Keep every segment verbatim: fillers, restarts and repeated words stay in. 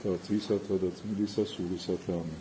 და ძისათა და წმიდისა სულისათა ამენ.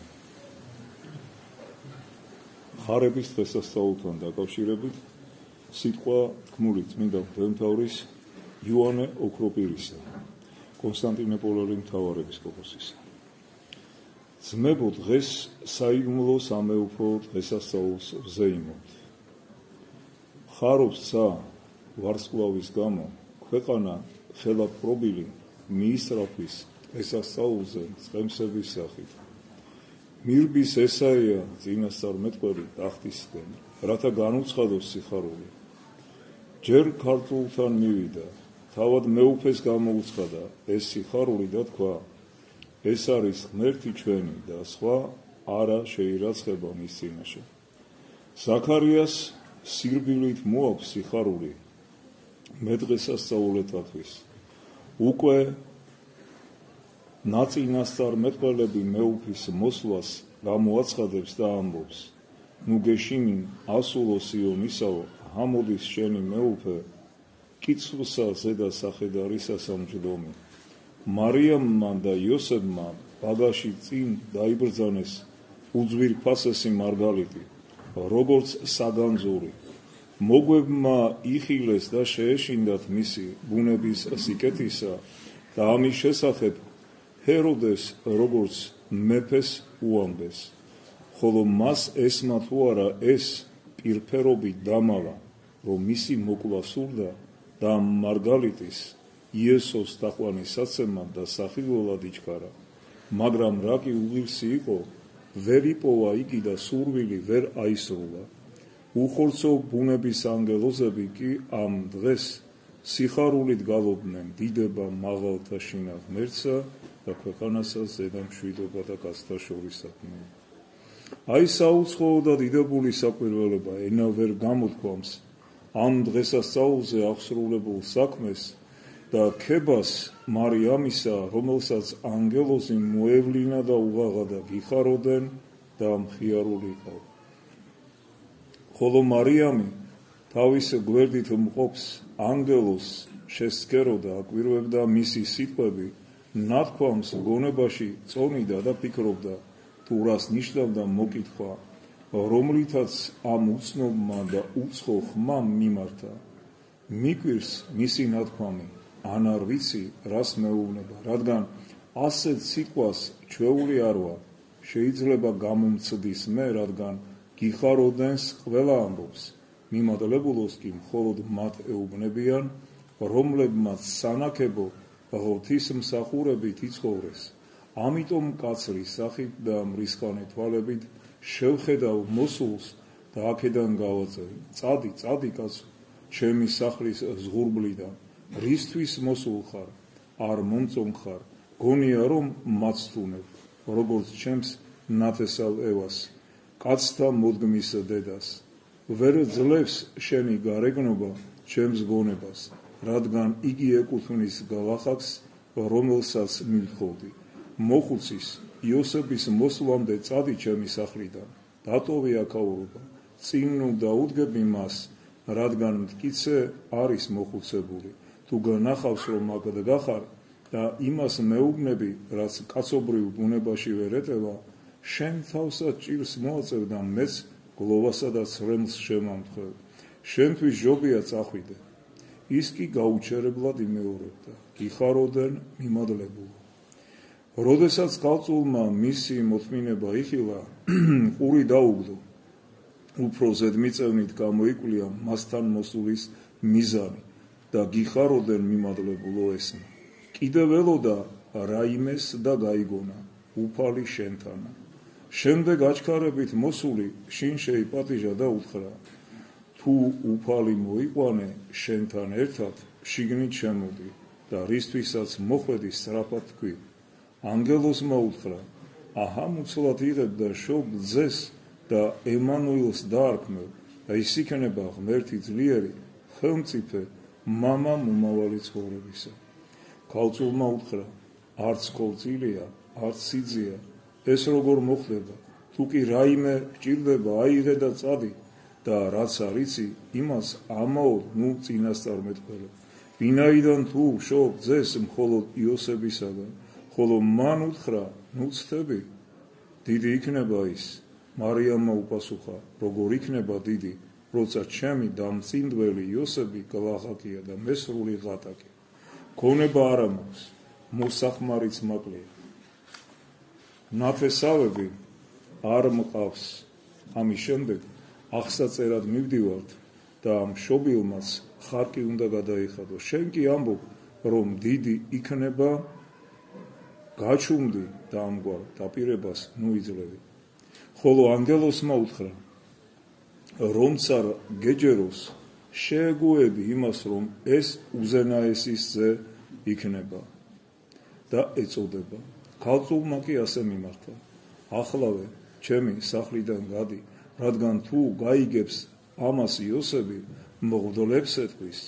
ხარების დღესასწაულთან დაკავშირებით სიტყვა თქმული წმინდა მღვდელმთავრის იოანე ოქროპირისა, კონსტანტინოპოლელი მთავარეპისკოპოსისა. ძმებო, დღეს საიდუმლო სამეუფრო დღესასწაულს ვზეიმობთ. ხარობს ცა ვარსკვლავის გამო ქვეყანა ხელა პრობილი მიისწრაფვის დღესასწაულზე წყემსების სახით. მირბის ესაია წინასწარმეტყველი ტახტისკენ, რათა განუცხადოს სიხარული. ჯერ ქართულთან მივიდა, თავად მეუფეს გამოუცხადა ეს სიხარული და თქვა, ეს არის ღმერთი ჩვენი და სხვა არა შეირაცხება მის წინაშე. ზაქარიას სირბილით მოაქვს სიხარული მე დღესასწაულეთათვის. უკვე ნაწინასწარმეტყველები მეუფის მოსვლას გამოაცხადებს და ამბობს, ნუ გეშინინ ასულო სიონისაო, ამოდის შენი მეუფე, კიცხვსა ზედა სახედარისა სამჯდომი. მარიამმა და იოსებმა ბაგაში წინ დაიბრძანეს უძვირფასესი მარგალიტი, როგორც საგანძური. მოგვებმა იხილეს და შეეშინდათ მისი ბუნების სიკეთისა და ამის შესახებ ჰეროდეს როგორც მეფეს უამბეს, ხოლო მას ესმა თუ არა ეს პირფერობით დამალა, რომ მისი მოკლა სურდა და მარგალიტის იესოს თაყვანისაცემად და სახილველად იჩქარა, მაგრამ რა კი უღირსი იყო, ვერ იპოვა იგი და სურვილი ვერ აისრულა. უხორცო ბუნების ანგელოზები კი ამ დღეს სიხარულით გალობდნენ დიდება მაღალთა შინა ღმერთსა და ქვეყანასა ზედა მშვიდობა და კაცთა შორისადმი. აი საუცხოო და დიდებული საკვირველება ენა ვერ გამოთქვამს ამ დღესასწაულზე აღსრულებულ საქმეს და ქებას მარიამისა, რომელსაც ანგელოზი მოევლინა და უღაღადა გიხაროდენ და მხიარული იყო. ხოლო მარიამი თავის გვერდით მყოფს ანგელოზს შესცქეროდა, აკვირვებდა მისი სიტყვები, ნათქვამს გონებაში წონიდა და ფიქრობდა, თუ რას ნიშნავდა მოკითხვა, რომლითაც ამ უცნობმა და უცხო ხმამ მიმართა. მიკვირს მისი ნათქვამი, ან არ ვიცი, რას მეუბნება, რადგან ასეთ სიტყვას ჩვეული არ ვარ, შეიძლება გამომცდის მე, რადგან გიხაროდენს ყველა ამბობს, მიმადლებულოს კი მხოლოდ მათ ეუბნებიან, რომლებმაც სანაკებო ღვთისმსახურებით იცხოვრეს. ამიტომ კაცრი სახით და მრისხანე თვალებით შევხედავ მოსულს და აქედან გავაწევი. წადი, წადი კაცო, ჩემი სახლის ზღურბლიდან, რისთვის მოსულ ხარ, არ მომწონხარ, გონია რომ მაცთუნებ, როგორც ჩემს ნათესავ ევას, კაცთა მოდგმის დედას. ვერ ძლევს შენი გარეგნობა ჩემს გონებას, რადგან იგი ეკუთვნის გლახაკს, რომელსაც მივთხოვდი. მოხუცის იოსების მოსვლამდე წადი ჩემი სახლიდან, დატოვე აქაურობა, წინ ნუ დაუდგები მას, რადგან მტკიცე არის მოხუცებული. თუ განახავს რომ აგდგახარ და იმას მეუბნები, რაც კაცობრიվ ბუნებაში ვერ ეტევა, შენ თავსა ჭირს მოაწევ და მეც გლოვასა და ცრემლს შემამთხვევ. შენთვის ჯობია წახვიდე. ის კი გაუჩერებლად იმეორებდა, გიხაროდენ მიმადლებულო. როდესაც ქალწულმა მისი მოთმინება იხილა, ყური დაუგდო. უფრო ზედმიწევნით გამოიკვლია მასთან მოსulis მიზანი და გიხაროდენ მიმადლებულო ესმა. კიდევ ველოდა რაიმეს და გაიგონა, უფალი შენთანა. შემდეგ აჩქარებით მოსული შინ შეიპატიჟა და უთხრა, თუ უფალი მოიყვანე შენთან ერთად, შიგნით შემოდი და რისთვისაც მოხვედი სწრაფად თქვი. ანგელოზმა უთხრა, აჰა მუცლად იღებ და შობ ძეს და ემანუილს დაარქმევ და ის იქნება ღმერთი ძლიერი, ხელმწიფე, მამა მომავალი ცხოვრებისა. ქალწულმა უთხრა, არც ქორწილია, არც სიძია, ეს როგორ მოხდება, თუ კი რაიმე გჭირდება, აიღე და წადი და რაც არიცი, იმას ამაო ნუ წინასწარმეტყველო. ვინაიდან თუ შობ ძეს მხოლოდ იოსებისაგან, ხოლო მან უთხრა, ნუ ცდები, დიდი იქნება ის. მარიამმა უპასუხა, როგორ იქნება დიდი, როცა ჩემი დამწინდველი იოსები გლახაკია და მე სრული ღატაკი. ქონება არ მაქვს, მოსახმარიც მაკლია. ნათესავები არ მყავს. ამის შემდეგ აღსაწერად მივდივართ და მშობილმაც ხარკი უნდა გადაიხადო. შენ კი ამბობ, რომ დიდი იქნება, გაჩუმდი და ამგვარ დაპირებას ნუ იძლევი. ხოლო ანგელოსმა უთხრა, რომც არ გეჯეროს, შეეგუები იმას, რომ ეს უზენაესის ძე იქნება და ეწოდება. ქალწულმა კი ასე მიმართა, ახლავე ჩემი სახლიდან გადი, რადგან თუ გაიგებს ამას იოსები, მღვდლებს ეთქვის.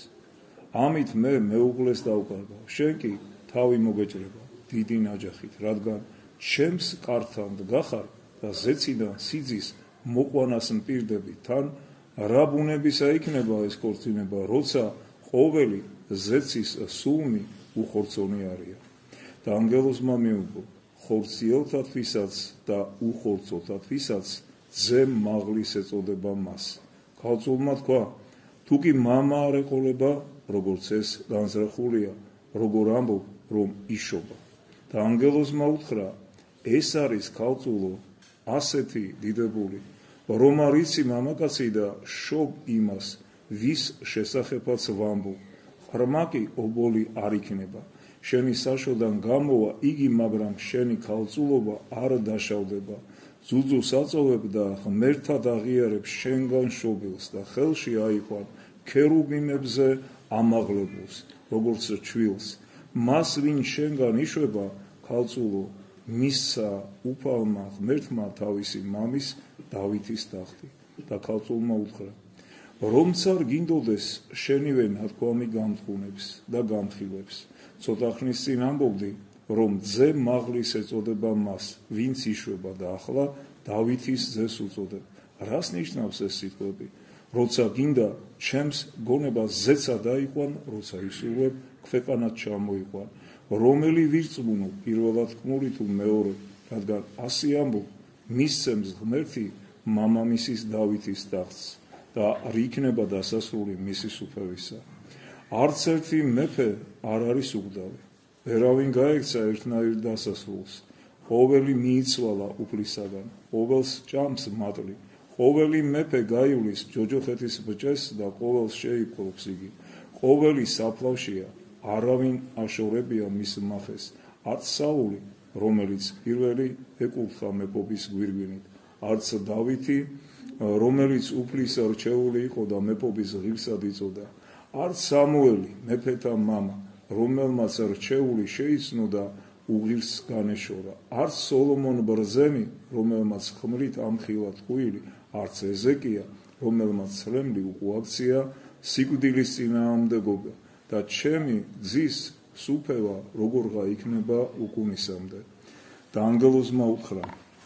ამით მე მეუღლეს დავკარგავ, შენ კი თავი მოგეჭრება დიდი ნაჯახით, რადგან ჩემს კართან დგახარ და ზეციდან სიძის მოყვანას მპირდები. თან რა ბუნებისა იქნება ეს ქორწინება, როცა ყოველი ზეცის სულმი უხორცონი არია. და ანგელოზმა მიუგო, ხორციელთათვისაც და უხორცოთათვისაც ძე მაღლის ეწოდება მას. ქალწულმა თქვა, თუ კი მამა არ ეყოლება, როგორც ეს განზრახულია, როგორ ამბობ, რომ იშობა. და ანგელოზმა უთხრა, ეს არის ქალწულო, ასეთი დიდებული, რომ არ იცი მამაკაცი და შობ იმას, ვის შესახებაც ვამბობ. ღრმა კი ობოლი არ იქნება. შენი საშოდან გამოვა იგი, მაგრამ შენი ქალწულობა არ დაშავდება. ძუძუს აწოვებ და ღმერთად აღიარებ შენგან შობილს და ხელში აიყვან ქერუბიმებზე ამაღლებულს, როგორც ჩვილს. მას ვინ შენგან იშვება, ქალწულო, მისცა უფალმა ღმერთმა თავისი მამის დავითის ტახტი. და ქალწულმა უთხრა, რომც არ გინდოდეს შენივე ნათქვამი გამთხუნებს და გამხილებს. ცოტა ხნის წინ ამბობდი, რომ ძე მაღლის ეწოდება მას, ვინც იშვება და ახლა დავითის ძეს უწოდებ. რას ნიშნავს ეს სიტყვები? როცა გინდა ჩემს გონებას ზეცა დაიყვან, როცა ისულებ ქვეყანად ჩამოიყვან. რომელი ვირწმუნო, პირველად კმური თუ მეორე, რადგან ასე ამბობ, მისცემს ღმერთი მამამისის დავითის ტახტს და არ იქნება დასასრული მისი სუფევისა. არც ერთი მეფე არ არის უგდავი. ვერავინ გაექცა ერთნაირ დასასრულს. ყოველი მიიცვალა უფლისაგან, ყოველს ჭამს მატლი. ყოველი მეფე გაივლის ჯოჯოხეთის ბჭეს და ყოველს შეიპყრობს იგი. ყოველი საფლავშია, არავინ აშორებია მის მახეს. არც საული, რომელიც პირველი ეკურთხა მეფობის გვირგვინით, არც დავითი, რომელიც უფლის რჩეული იყო და მეფობის ღირსად იწოდა, არც სამუელი, მეფეთა მამა, რომელმაც რჩეული შეიცნო და უღირს განეშორა, არც სოლომონ ბრძენი, რომელმაც ხმრით ამხილა ტყუილი, არც ეზეკია, რომელმაც ცრემლი უკუაქცია სიკვდილის წინააღმდეგობა და ჩემი ძის სუფევა როგორღა იქნება უკუნისამდე. და ანგელოზმა უთხრა,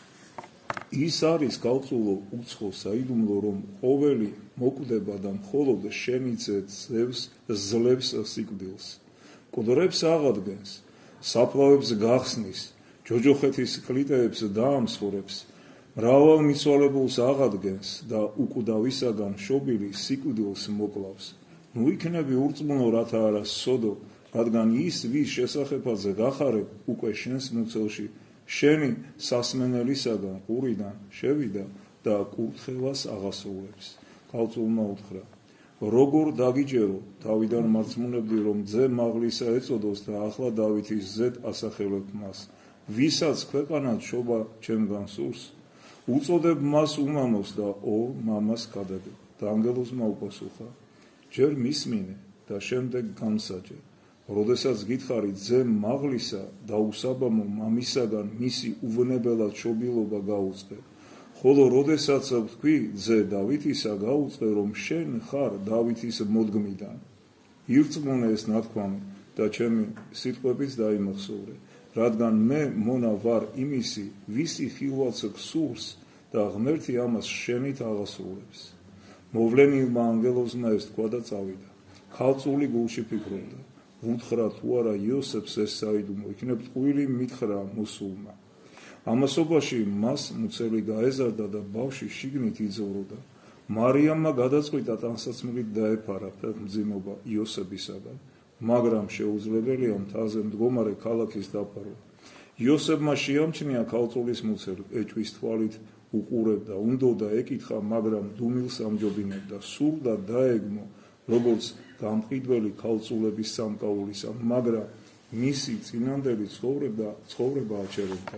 ის არის ქალწულო უცხო საიდუმლო, რომ ყოველი მოკვდება და მხოლოდ შენი ძე ძევს ძლევს სიკვდილს. კუდრებს აღადგენს, საფლავებს გახსნის, ჯოჯოხეთის კლიტეებს დაამსხურებს, მრავალ მიცვალებულს აღადგენს და უკვდავისაგან შობილი სიკვდილს მოკლავს. ნუ იქნები ურწმუნო, რათა არა სოდო, რადგან ის, ვის შესახებაც გახარებ, უკვე შენს მუცელში, შენი სასმენელისაგან ყურიდან შევიდა და კურთხევას აღასრულებს. ქალწულმა უთხრა, როგორ დაგიჯერო, თავიდან მარწმუნებდი, რომ ძე მაღლისა ეწოდოს და ახლა დავითის ზედ ასახელებ მას, ვისაც ქვეყანად შობა ჩემგან სურს, უწოდებ მას უმამოს და ორ მამას გადაგებ. და ანგელოზმა უპასუხა, ჯერ მისმინე და შემდეგ გამსაჯე. როდესაც გითხარი ძე მაღლისა და უსაბამო მამისაგან მისი უვნებელად შობილობა გაუწყე, ხოლო როდესაც ვთქვი ძე დავითისა, გაუწყე, რომ შენ ხარ დავითის მოდგმიდან. ირწმუნე ეს ნათქვამი და ჩემი სიტყვებიც დაიმახსოვრე, რადგან მე მონა ვარ იმისი, ვისი ხილვაც გსურს და ღმერთი ამას შენით აღასრულებს. მოვლენილმა ანგელოზმა ეს თქვა და წავიდა. ქალწული გულში ფიქრობდა, უთხრა თუ არა იოსებს ეს საიდუმლო, იქნებ ტყუილი მითხრა მოსულმა. ამასობაში მას მუცელი გაეზარდა და ბავშვი შიგნით იძოვროდა. მარიამმა გადაწყვიტა ტანსაცმლით დაეფარა ფეხმძიმობა იოსებისაგან, მაგრამ შეუძლებელია მთაზე მდგომარე ქალაქის დაფარვა. იოსებმა შეამჩნია ქალწულის მუცელი, ეჭვის თვალით უყურებდა, უნდოდა ეკითხა, მაგრამ დუმილს ამჯობინებდა, სურდა დაეგმო, როგორც გამყიდველი ქალწულების სამკაულისა, მაგრამ მისი წინანდელი ცხოვრება ცხოვრება აჩერებდა.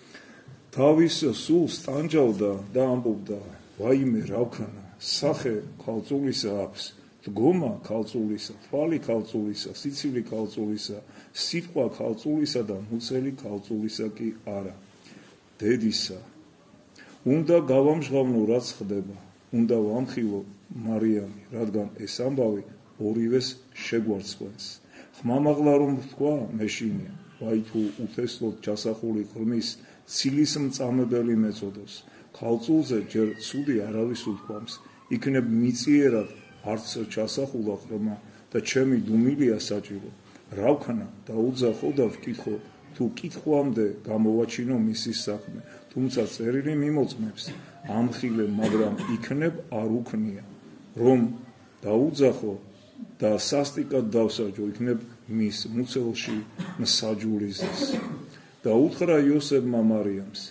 თავის სულს ტანჯავდა და ამბობდა, ვაიმე რა ვქნა, სახე ქალწულისა აქვს, დგომა ქალწულისა, თვალი ქალწულისა, სიცივი ქალწულისა, სიტყვა ქალწულისა და მუცელი ქალწულისა კი არა, დედისა. უნდა გავამჟღავნო რაც ხდება, უნდა ვამხილო მარიამი, რადგან ეს ამბავი ორივეს შეგვარცხვენს. ხმამაღლა რომ ვთქვა, მეშინია, ვაი თუ უთესლოდ ჩასახული ღრმის ცილის მწამებელი მეწოდოს. ქალწულზე ჯერ ცუდი არავის უთქვამს, იქნებ მიწიერად არც ჩასახულა ღრმა და ჩემი დუმილია საჭირო. რა ვქნა, დაუძახო და ვკითხო, თუ კითხვამდე გამოვაჩინო მისის საქმე, თუმცა წერილი მიმოწმებს, ამხილე, მაგრამ იქნებ არ უქნია, რომ დაუძახო და სასტიკად დავსაჯო, იქნებ მის მუცელში მსაჯულიზეს. და უთხრა იოსებმა მარიამს,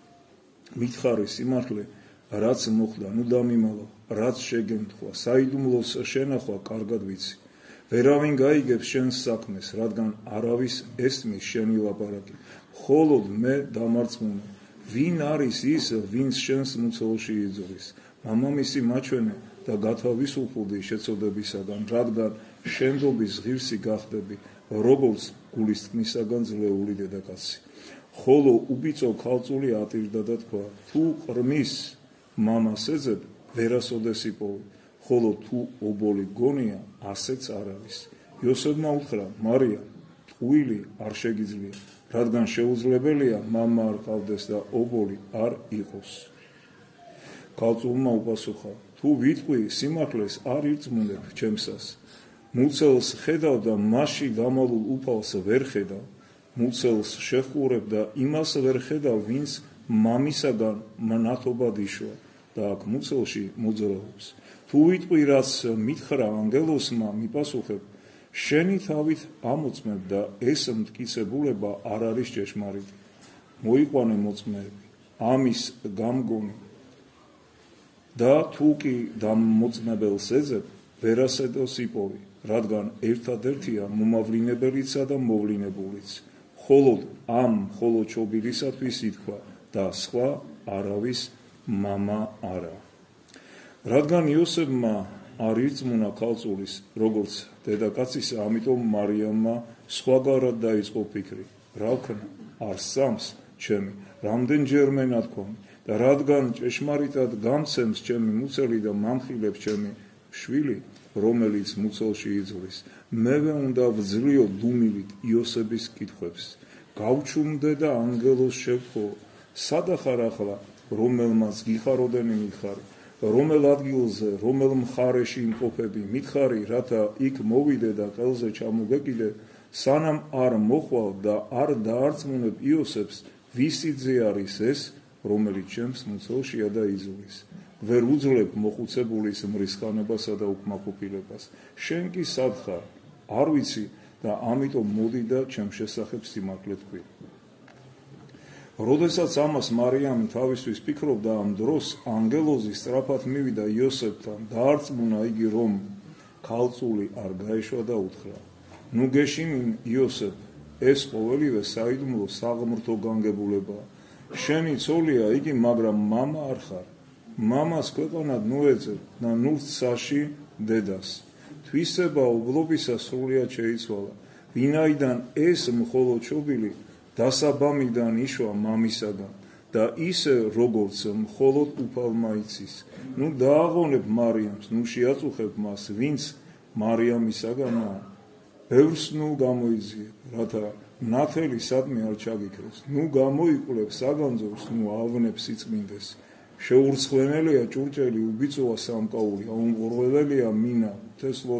მითხარი სიმართლე, რაც მოხდა, ნუ დამიმალო, რაც შეგემთხვა, საიდუმლოს შენახვა კარგად ვიცი. ვერავინ გაიგებს შენს საქმეს, რადგან არავის ესმის შენი ლაპარაკი, მხოლოდ მე დამარწმუნე, ვინ არის ის, ვინც შენს მუცელში იძურის. მამამისი მაჩვენე და გათავისუფლდი შეცოდებისაგან, რადგან შენდობის ღირსი გახდები, როგორც გულისწყნისაგან ძლეული დედაკაცი. ხოლო უბიწო ქალწული ატირდა და თქვა, თუ ყრმის მამას ეძებ, ვერასოდეს იპოვი, ხოლო თუ ობოლი გონია, ასეც არ არის. იოსებმა უთხრა, მარიამ, ტყუილი არ შეგიძლია, რადგან შეუძლებელია მამა არ ყავდეს და ობოლი არ იყოს. ქალწულმა უპასუხა, თუ ვიტყვი სიმართლეს არ ირწმუნებ ჩემსას. მუცელს ხედავ და მასში დამალულ უფალს ვერ ხედავ. მუცელს შეხურებ და იმას ვერ ხედავ, ვინც მამისაგან მნათობად იშვა და აქ მუცელში მოძრაობს. თუ ვიტყვი რაც მითხრა ანგელოსმა, მიპასუხებ, შენი თავით ამოწმებ და ეს მტკიცებულება არ არის ჭეშმარიტი. მოიყვანე მოწმეები, ამის გამგონი და თუ კი დამოწმებელს ეძებ, ვერასედოს იპოვი, რადგან ერთადერთია მომავლინებელისა და მოვლინებულიც. მხოლოდ ამ მხოლოდ ჩობილისათვის ითქვა და სხვა არავის მამა არა. რადგან იოსებმა არ ირწმუნა ქალწულის, როგორც დედაკაცისა, ამიტომ მარიამმა სხვაგვარად დაიწყო ფიქრი. რა ვქნა, არ სამს ჩემი, რამდენჯერმე ნათქვამი და რადგან ჭეშმარიტად გამცემს ჩემი მუცელი და მამხილებს ჩემი შვილი, რომელიც მუცელში იძulis, მევე უნდა ვძლიო დუმილით იოსების კითხვებს. გავჩუმდე და ანგელოს შევთხოვ, სადახარ ახლა, რომელმაც გიხაროდენი მითხარი, რომელ ადგილზე, რომელ მხარეში იმყოფები, მითხარი, რათა იქ მოვიდე და ყელზე ჩამოგეკიდე, სანამ არ მოხვალ და არ დაარწმუნებ იოსებს, ვისი ძე არის ეს, რომელიც ჩემს მუცელშია და იძulis. ვერ უძლებ მოხუცებულის მრისხანებასა და უკმაყოფილებას. შენ კი სად ხარ? არ ვიცი და ამიტომ მოდი და ჩემ შესახებ სიმართლე თქვი. როდესაც ამას მარიამი თავისთვის ფიქრობდა, ამ დროს ანგელოზი სწრაფად მივიდა იოსებთან, დაარწმუნა იგი, რომ ქალწული არ გაეშვა და უთხრა, ნუ გეშინინ იოსებ, ეს ყოველივე საიდუმლო საღმრთო განგებულებაა. შენი ცოლია იგი, მაგრამ მამა არ ხარ. მამას ქვეყანად ნუ ეძებ და ნუ ცაში დედას. თვისება ობლობისა სრულიად შეიცვალა, ვინაიდან ეს მხოლოდ ჩობილი დასაბამიდან იშვა მამისაგან და ისე როგორც მხოლოდ უფალმა იცის. ნუ დააღონებ მარიამს, ნუ შეაწუხებ მას, ვინც მარიამისაგანაა. ბევრს ნუ გამოიძიებ, რათა ნათელი სადმე არ ჩაგიქრეს. ნუ გამოიკვლებ საგანძურს, ნუ ავნებს სიწმინდეს. შეურცხვენელია ჭურჭელი, უბიწოა სამკაული, აუმღრველელია მინა, უთესლოდ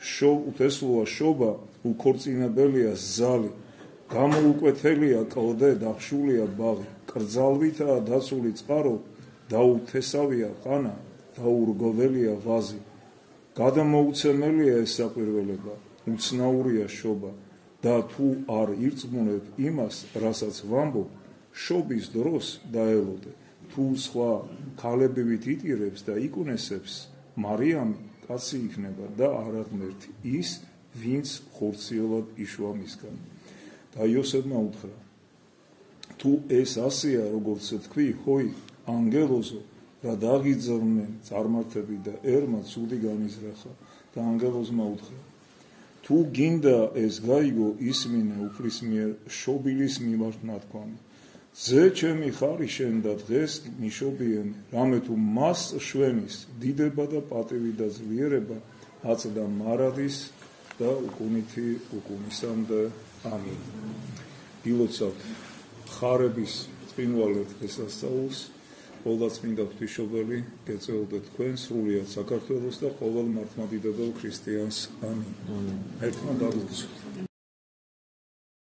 შო უთესლოა შობა უქორწინებელია ზალი გამოუკვეთელია კლდე დახშულია ბაღი კრძალვითაა დაცული წყარო დაუთესავია ყანა დაურგოველია ვაზი გადამოუცემელია ეს საკვირველება უცნაურია შობა და თუ არ ირწმუნებ იმას რასაც ვამბობ შობის დროს დაელოდე თუ სხვა ქალებივით იტირებს და იკუნესებს მარიამი კაცი იქნება და არა ღმერთი ის ვინც ხორციელად იშვა მისგან და იოსებმა უთხრა თუ ეს ასეა როგორც თქვი ჰოი ანგელოზო რა დაგიძრნენ წარმართები და ერმა ცუდი განიზრახა და ანგელოზმა უთხრა თუ გინდა ეს გაიგო ისმინე უფლის მიერ შობილის მიმართ ნათქვამი ზე ჩემი ხარი შენ და დღეს ნიშობიენე რამე თუ მას შვენის დიდება და პატივი და ძლიერება აწდა მარადის და უკუნითი უკუნისამდე ამინ ილოცავთ ხარების წინვალეთ დღესასწაულს ყოვლადწმინდა ღვთისმშობელი გეწეოდე თქვენ სრულიად საქართველოს და ყოველ მართლმადიდებელ ქრისტიანს ამინ ერთმანეთ დაგვრჩით